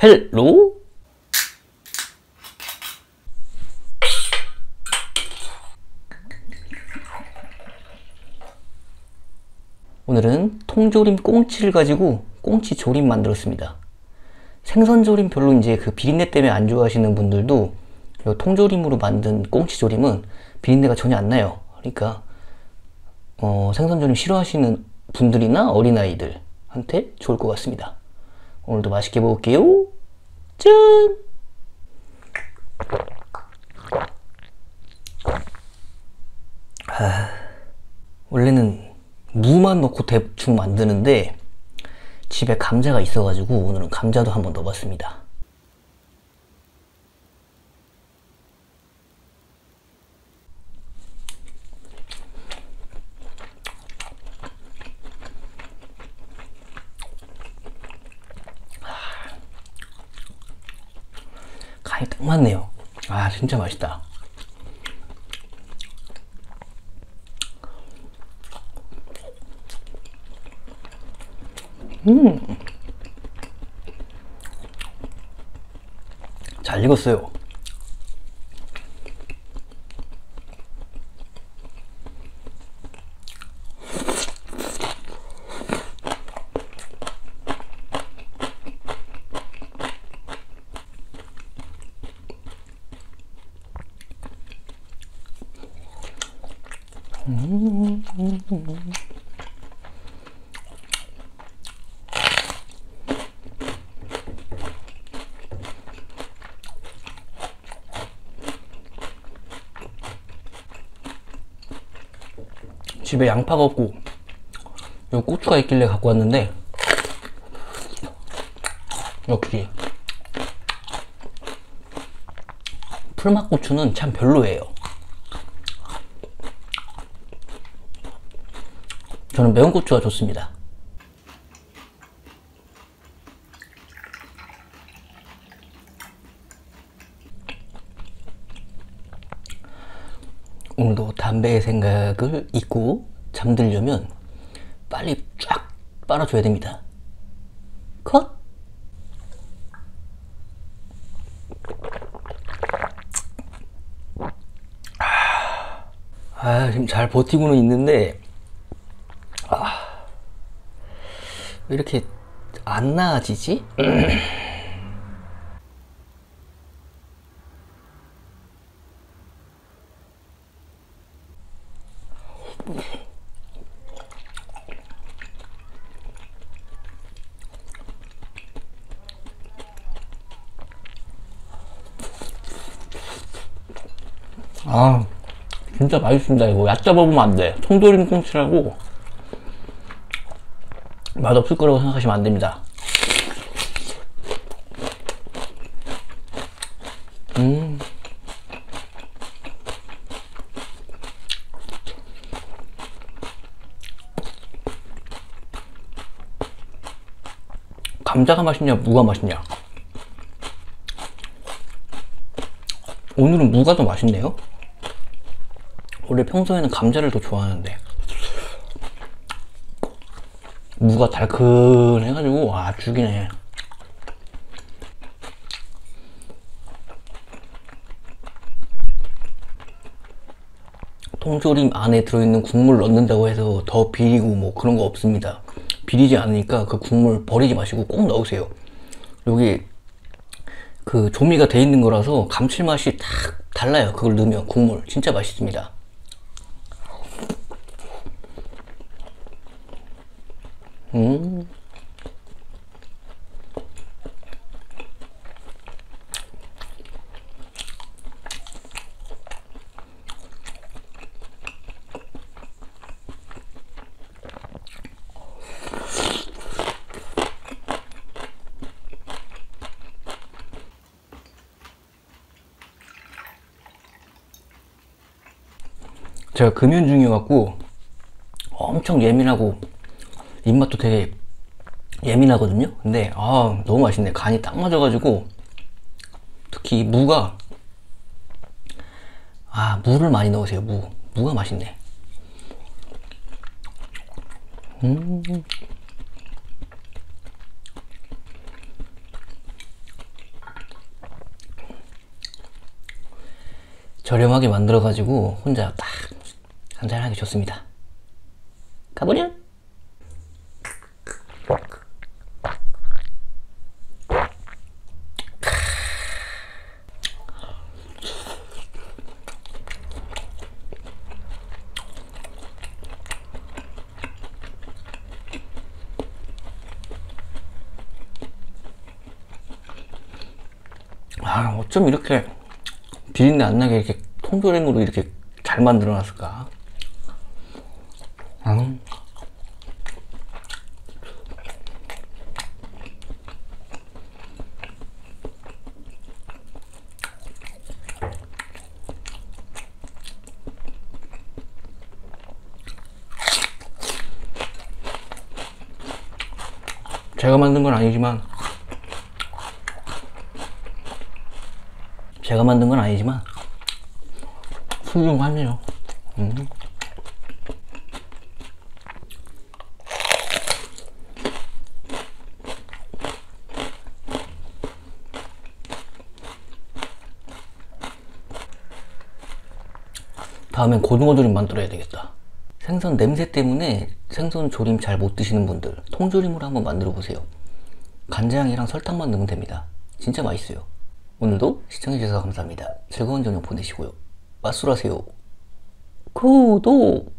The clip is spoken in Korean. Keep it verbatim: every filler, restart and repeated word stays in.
헬로. 오늘은 통조림 꽁치를 가지고 꽁치 조림 만들었습니다. 생선조림 별로 이제 그 비린내 때문에 안 좋아하시는 분들도 이 통조림으로 만든 꽁치 조림은 비린내가 전혀 안 나요. 그러니까 어, 생선조림 싫어하시는 분들이나 어린아이들한테 좋을 것 같습니다. 오늘도 맛있게 먹을게요. 짠! 아, 원래는 무만 넣고 대충 만드는데 집에 감자가 있어가지고 오늘은 감자도 한번 넣어봤습니다. 간이 딱 맞네요. 아, 진짜 맛있다. 음, 잘 익었어요. 음, 음, 음. 집에 양파가 없고 요 고추가 있길래 갖고 왔는데 역시 풀맛 고추는 참 별로예요. 저는 매운 고추가 좋습니다. 오늘도 담배의 생각을 잊고 잠들려면 빨리 쫙 빨아줘야 됩니다. 컷! 아, 지금 잘 버티고는 있는데 아, 왜 이렇게 안 나아지지? 아, 진짜 맛있습니다. 이거 얕잡아 보면 안 돼. 통조림 꽁치라고 맛없을 거라고 생각하시면 안 됩니다. 음. 감자가 맛있냐, 무가 맛있냐? 오늘은 무가 더 맛있네요. 원래 평소에는 감자를 더 좋아하는데 무가 달큰해가지고 와, 죽이네. 통조림 안에 들어있는 국물 넣는다고 해서 더 비리고 뭐 그런 거 없습니다. 비리지 않으니까 그 국물 버리지 마시고 꼭 넣으세요. 여기 그 조미가 돼 있는 거라서 감칠맛이 딱 달라요. 그걸 넣으면 국물 진짜 맛있습니다. 음. 제가 금연중이어갖고 엄청 예민하고 입맛도 되게 예민하거든요. 근데 아, 너무 맛있네. 간이 딱 맞아가지고 특히 무가 아, 무를 많이 넣으세요. 무 무가 맛있네. 음. 저렴하게 만들어가지고 혼자 딱 한잔하기 좋습니다. 가보냐? 아, 어쩜 이렇게 비린내 안 나게 이렇게 통조림으로 이렇게 잘 만들어 놨을까? 음. 제가 만든 건 아니지만 제가 만든 건 아니지만 훌륭하네요. 음. 다음엔 고등어 조림 만들어야 되겠다. 생선 냄새 때문에 생선 조림 잘 못 드시는 분들 통조림으로 한번 만들어 보세요. 간장이랑 설탕만 넣으면 됩니다. 진짜 맛있어요. 오늘도 시청해주셔서 감사합니다. 즐거운 저녁 보내시고요. 맛술하세요. 구독!